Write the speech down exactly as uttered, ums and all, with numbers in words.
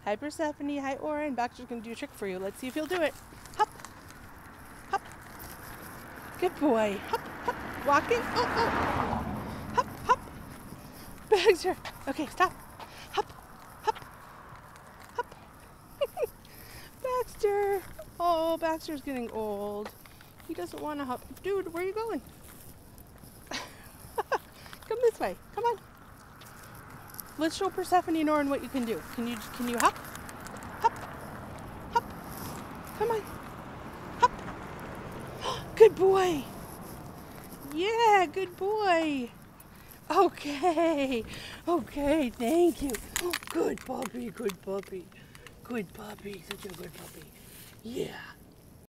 Hi, Persephone. Hi, Oren. Baxter's going to do a trick for you. Let's see if he'll do it. Hop. Hop. Good boy. Hop, hop. Walking. Oh, oh. Hop, hop. Baxter. Okay, stop. Hop, hop, hop. Baxter. Oh, Baxter's getting old. He doesn't want to hop. Dude, where are you going? Come this way. Come on. Let's show Persephone and Oren what you can do. Can you can you hop? Hop. Hop. Come on. Hop. Good boy. Yeah, good boy. Okay. Okay, thank you. Oh, good puppy, good puppy. Good puppy. Such a good puppy. Yeah.